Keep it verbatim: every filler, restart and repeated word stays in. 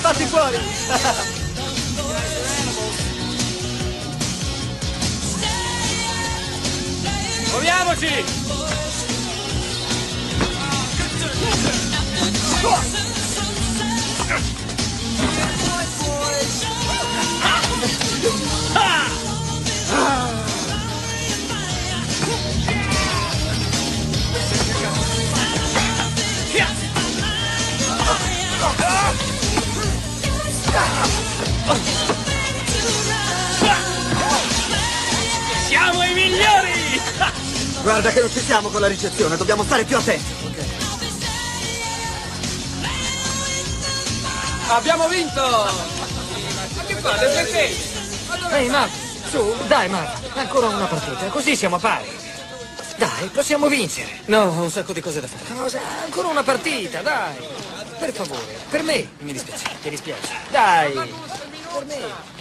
fatti fuori! Muoviamoci! Siamo i migliori! Guarda che non ci siamo con la ricezione, dobbiamo stare più attenti. Ok. Abbiamo vinto! Ma che fate, perché? Ehi, Matt, su, dai, Matt, ancora una partita, così siamo pari. Dai, possiamo vincere. No, ho un sacco di cose da fare. Cosa? Ancora una partita, dai. Per favore, per me. Mi dispiace. Ti dispiace? Dai, per me.